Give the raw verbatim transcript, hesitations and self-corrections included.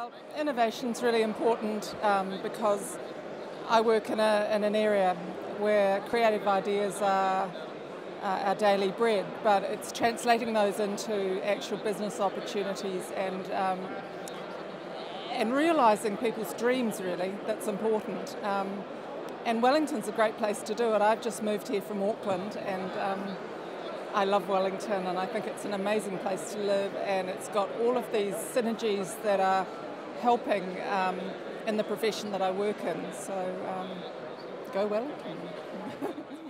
Well, innovation's really important um, because I work in, a, in an area where creative ideas are uh, our daily bread, but it's translating those into actual business opportunities and um, and realising people's dreams, really, that's important. Um, and Wellington's a great place to do it. I've just moved here from Auckland and um, I love Wellington, and I think it's an amazing place to live, and it's got all of these synergies that are helping um, in the profession that I work in. So um, go Wellington.